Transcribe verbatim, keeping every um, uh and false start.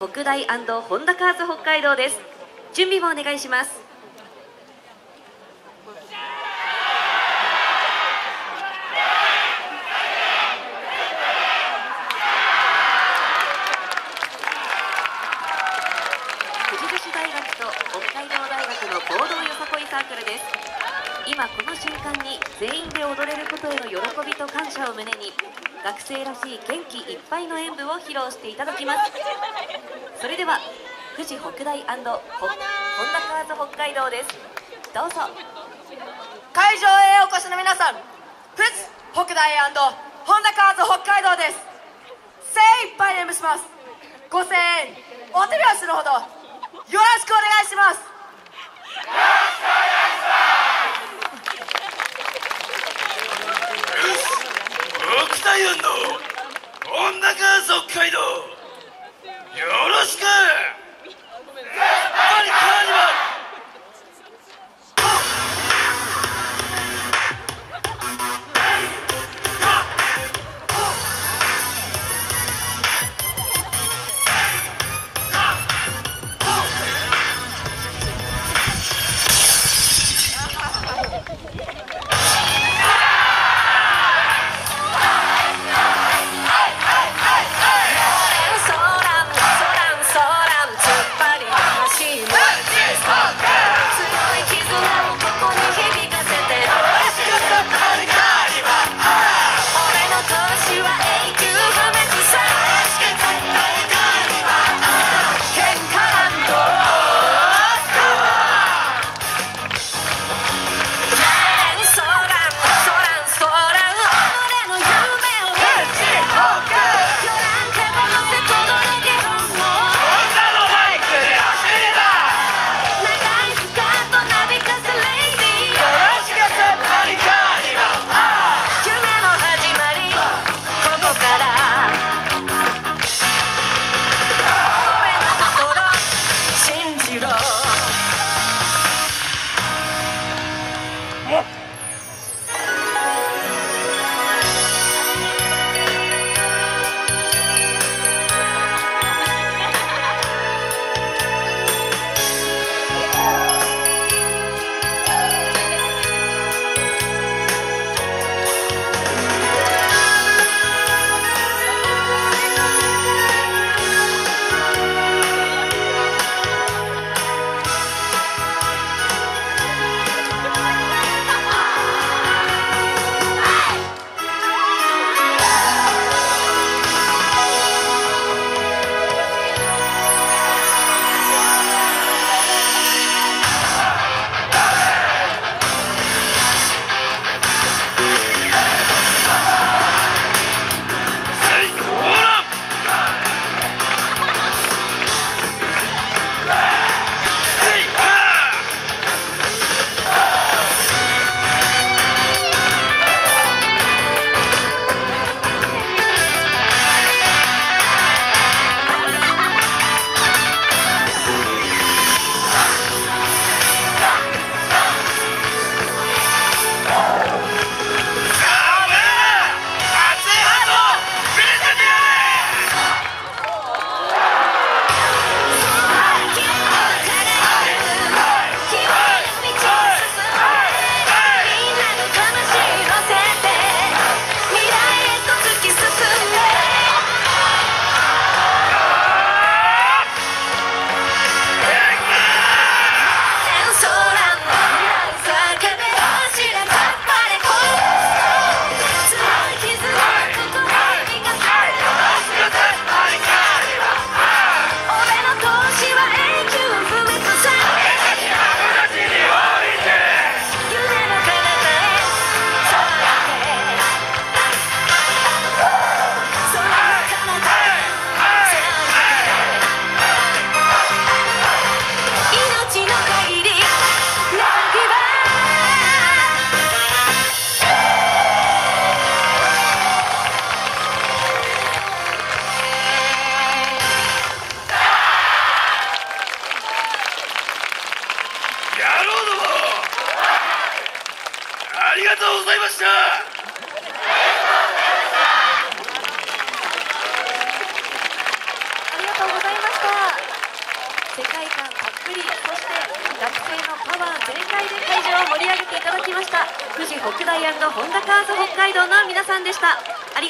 北大&ホンダカーズ北海道です。準備もお願いします。富士女子大学と北海道大学の合同よさこいサークルです。今この瞬間に全員で踊れることへの喜びと感謝を胸に、学生らしい元気いっぱいの演舞を披露していただきます。それでは富士北大&ホンダカーズ北海道です。どうぞ。 会場へお越しの皆さん、富士北大&ホンダカーズ北海道です。精一杯演舞します。ご声援お手拍子のほどよろしくお願いします。よろしくお願いします。 北大&ホンダカーズ北海道、よろしく。パリカーニバル。ありがとうございました。 ありがとうございました。 たっぷり、そして学生のパワー全開で会場を盛り上げていただきました富士北大&ホンダカーズ北海道の皆さんでした。あり